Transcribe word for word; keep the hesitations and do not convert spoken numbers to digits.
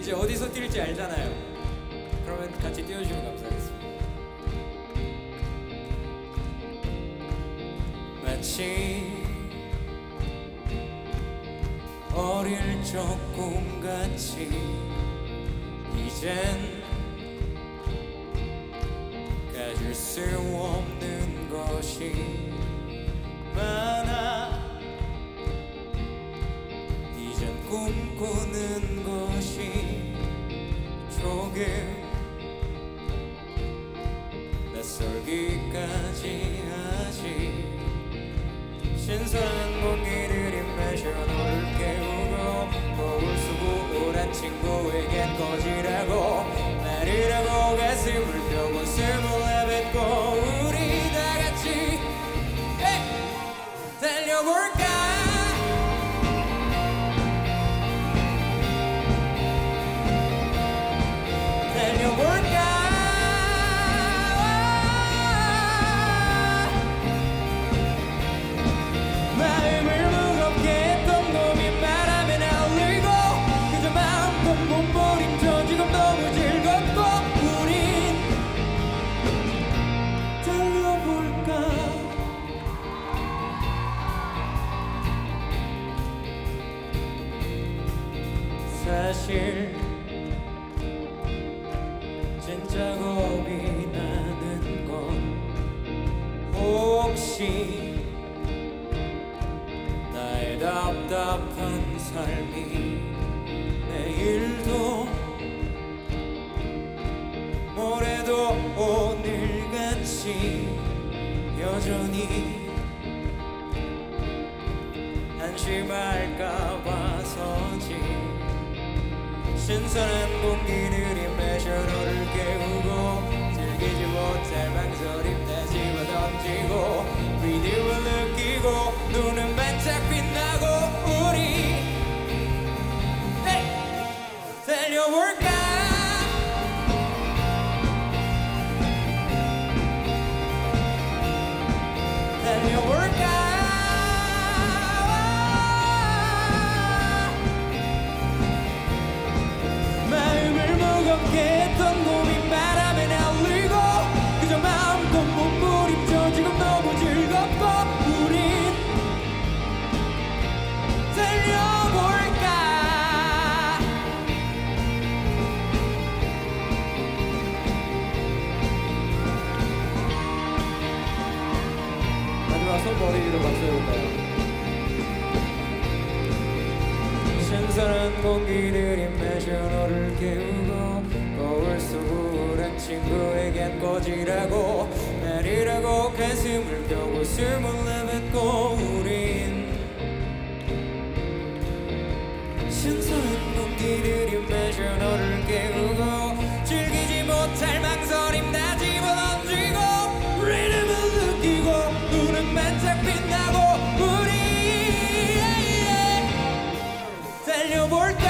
이제 어디서 뛸지 알잖아요. 그러면 같이 띄워주시면 감사하겠습니다. 마치 어릴 적 꿈같이 이젠 가질 수 없는 것이 많아. 이젠 꿈꾸는 것이 조금 낯설기까지 하지. 신선한 공기들이 마셔 너를 깨우고 거울 속고 오란 친구에겐 거지라고 말을 하고 가슴을 펴고 숨을 내뱉고 우리 다같이 달려볼까. 달려볼까. 마음을 무겁게 했던 고민 바람에 날리고 그저 마음껏 몸부림쳐 지금 너무 즐겁고 우린 달려볼까. 사실 진짜 겁이 나는 건 혹시 나의 답답한 삶이 내일도 모레도 오늘같이 여전히 안심할까 봐서지. 신선한 공기들이 매셔 너를 깨우고 즐기지 못할 망설임 다 집어던지고 위기를 느끼고 눈은 반짝 빛나고 우리 달려볼까. 달려볼까. 마음을 무겁게 했던 고민 바람에 날리고 그저 마음껏 몸부림쳐 지금 너무 즐겁고 우린 달려볼까. 마지막 손머리 위로 박수 해볼까요? 신선한 공기들이 매셔 너를 깨우고 거울 속 우울한 친구에겐 거지라고 말이라고 가슴을 펴고 숨을 내뱉고 우린 신선한 공기들이 매셔 너를 깨우고 즐기지 못할 망설임 다 집어던지고 리듬을 느끼고 눈은 반짝 빛나고 우리 달려볼까.